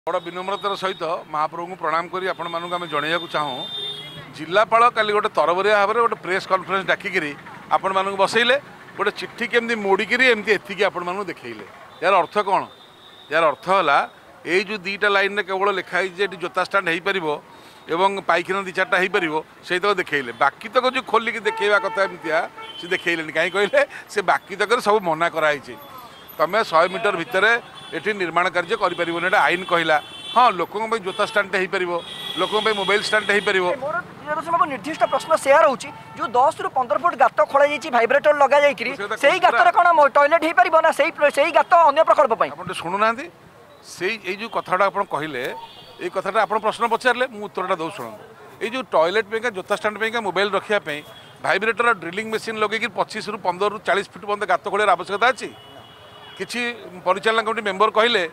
बड़ विनम्रतार सहित महाप्रभु को प्रणाम करी आपण मानक आम जनइया चाहूँ जिलापाल काली गोटे तरबरिया भाव में गोटे प्रेस कॉन्फ्रेंस डाकिकी आपण मानक बसैले गोटे चिट्ठी केमती मोड़िकी एमती एतिकी आपण मानक देखैले यार अर्थ कौन यार अर्थ है ये दुईटा लाइन में केवल लिखाई जोता स्टाण्ड हो पार एवं पाइखाना दी चार्टा हो पार से तक देखैले बाकी तक जो खोलिकी देखा कथा एमतिया से देखैले कहीं कहले से बाकी तक सब मना कराई तुम 100 मीटर भितर ये निर्माण कार्य कर आईन कहला हाँ लोकों जोता स्टाण्ड हो पार लोकों मोबाइल स्टाण्ड हो पार निर्दिष्ट प्रश्न सेयार हो जो 10 ରୁ 15 फुट गात खोल भाइब्रेटर लगा से गातर कौन टॉयलेट हो पार ना से गात अन्य प्रकल्प आप शुणुना से जो कथाटा आप कहले ये कथाटा आप प्रश्न पचारे मुझे उत्तरटा दौ शुणु ये जो टॉयलेट पे जोता स्टाण्ड पे मोबाइल रखापी भाइब्रेटर ड्रिलिंग मशीन लगे 25 ରୁ 15 ରୁ 40 फुट पर्यटन गात खोल आवश्यकता अच्छी किसी परिचालना कमिटी मेंबर कहले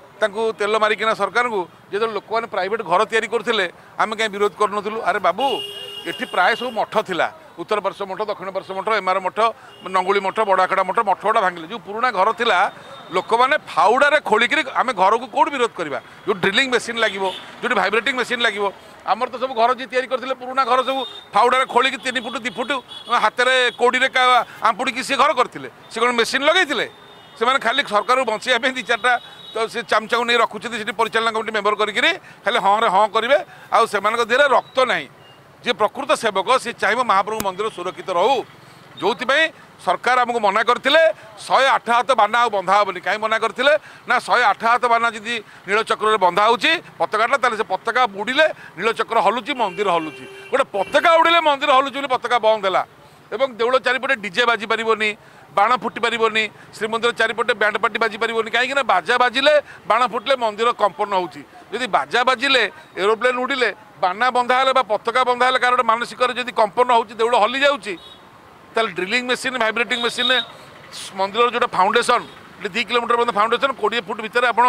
तेल मारिकिना सरकार को जो लोक मैंने प्राइवेट घर तैयारी करते आम कहीं विरोध करूँ अरे बाबू ये प्राय सब मठ थिला उत्तर पार्श्व मठ दक्षिण पार्श्व मठ एमआर मठ नंगुली मठ बड़ाखड़ा मठ मठ गुड़ा भांगिले जो पुराना घर थिला लोक मैंने फाउड़े खोलिक आम घर को कौट विरोध करवा जो ड्रिलिंग मशीन लगे जो भाइब्रेटिंग मशीन लगे आमर तो सब घर जी तैयारी करते पुराना घर सब फाउड़े खोलिक 3 फुट 2 फुट हाथ में कोड़ी आंपुड़ी सी घर करते से कौन मेसीन लगे से खाली सरकार बचाई 2-4टा तो सी चामचा को नहीं रखुच्च परिचालना कमिटी मेंबर करी खाली हाँ रे हाँ करेंगे आउ से देह रक्त ना जी प्रकृत सेवक सी चाहिए महाप्रभु मंदिर सुरक्षित रहू जो सरकार आमको मना करते 108 हाथ बाना आ बंधा हेनी कहीं मना करते ना 108 हाथ बाना जी नीलचक्र बंधा हो पताकाटा से पताका बुड़े नीलचक्र हलुची मंदिर हलुची गोटे पताका उड़े मंदिर हलुची पताका बंद है एवं देउल चारिपटे डीजे बाजी पारिबनी बाण फुटी पारिबनी श्रीमंदिर चारिपटे बैंड पार्टी बाजी पारिबनी कहीं बाजा बाजिले बाण फुटले मंदिर कंपन होची यदि बाजा बाजिले एरोप्लेन उड़िले बाना बंधा है पताका बंधा है कार मानसिक जब कंपन होची देउल हली जाउची ताल ड्रिलिंग मशीन भाइब्रेटिंग मशीन मंदिर जो फाउंडेसन 2 किलोमीटर फाउंडेसन 20 फुट भितर आप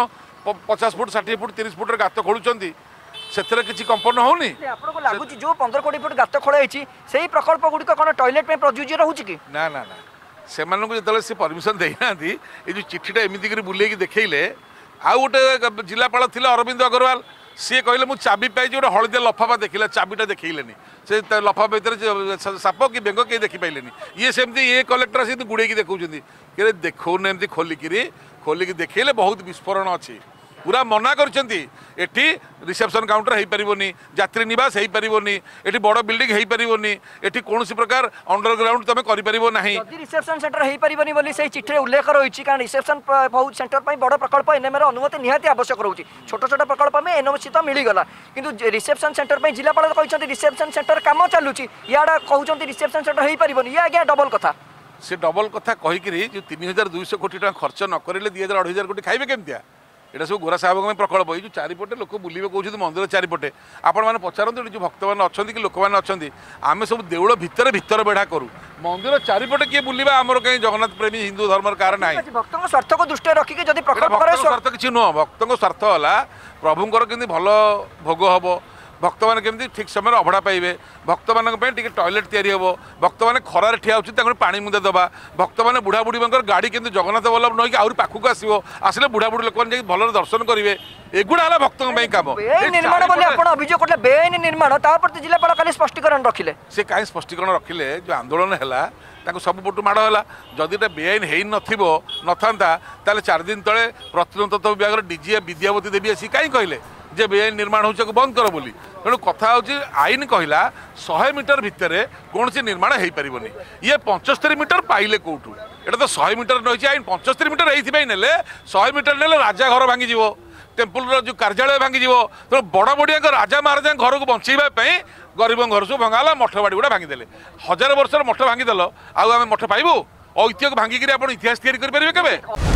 50 फुट 60 फुट 30 फुट गात खोलुंट से किसी कंपन होनी आपको लगुच जो 15-20 फुट गात खोलाई से प्रकल्प गुड़िक कौन टॉयलेट में प्रयोज्य रोचे कि ना ना ना से जो सी परमिशन देना ये जो चिट्ठीटा एमती बुले देखले आउ गोटे जिलापाल थे अरविंद अग्रवाल सी कहले मुझे चाबी पाई गोटे हलदिया लफाफा देखला चाबीटा देखलेनी से लफाफा भर साप कि बेंग कहीं देखिपारे ये सेमती ये कलेक्टर से गुड़े देखते देखने एमती खोलिकी देखले बहुत विस्फोरण अच्छी पूरा मना करछंती एठी रिसेप्शन काउंटर हो पारिबोनी यात्री निवास हो पारिबोनी एठी बड़ बिल्डिंग हो पारिबोनी एठी कोनोसी प्रकार अंडरग्राउंड तमे करि परिबो नाही यदि रिसेप्शन सेंटर हो पारिबोनी बोली से चिट्ठी रे उल्लेख रहिछि कारण रिसेप्शन सेंटर पई बड़ प्रकल्प एनएम रे अनुमति निहाती आवश्यक रहउछि छोट छोट प्रकल्प में एनओसी तो मिली गला किंतु रिसेप्शन सेंटर पई जिलापाल कहिसंती रिसेप्शन सेंटर काम चालुछि याडा कहउछंती रिसेप्शन सेंटर हो पारिबोनी या आज्ञा डबल कथा से डबल कथा कहिकरी जो 3200 कोटी टका खर्च न करिले 2000-2500 कोटी खाइबे केमतिया एटा सब गोरा साहब प्रकल्प ये जो चारिपटे लोक बुले कहते मंदिर चारिपटे आपण मैंने पचारत जो भक्त मैंने अच्छा कि लोक मैंने अच्छा आम सब देउल भितर भितर बेढ़ा करूँ मंदिर चारिपटे किए बुलवा आमर कहीं जगन्नाथ प्रेमी हिंदू धर्म कार ना भक्त स्वार्थ को दृष्टि रखिक भक्त स्वार्थ किसी नुह भक्त स्वार्थ है प्रभुंर केमती भल भोग हम भक्त मैंने केमती ठीक समय अभड़ा पाइबे भक्त मानी टॉयलेट तैयारी हम भक्त मैंने खरार ठिया होती पानी मुदे दबा भक्त मैंने बुढ़ा बुढ़ी गाड़ी केमती जगन्नाथ वल्लभ नईक आहरी पाखक आसो आसले बुढ़ा बुढ़ी लोक मैंने भल दर्शन करेंगे एगुड़ा है भक्त कम निर्माण अभियोग करते बेआईन निर्माण जिलापाल खाली स्पष्टीकरण रखिले से कहीं स्पष्टीकरण रखिले जो आंदोलन है सब पटु माड़ है जदि बेआईन हो नथा 4 दिन तले प्रत्युतत्व विभाग डीजी विद्यावती देवी आसी कहीं कहले जे बेआईन निर्माण हो बंद कर बोली तेणु कथा हूँ आईन कहला 100 मीटर भितर कौन सी निर्माण हो पारबनी ये 75 मीटर पाइले कौटू एटा तो 100 मीटर रही आईन 75 मीटर ये 100 मीटर ने राजा घर भांगी टेम्पल जो कार्यालय भांगी तेणु बड़ बड़िया राजा महाराजा घर को बचाइवाई गरीब घर सब भंगाला मठ बाड़ी गुड़ा भांगीदे 1000 वर्ष मठ भांगीदेल आम मठ पाइबू ऐतिह्य भांगिकी आप इतिहास तैयारी करेंगे केवे।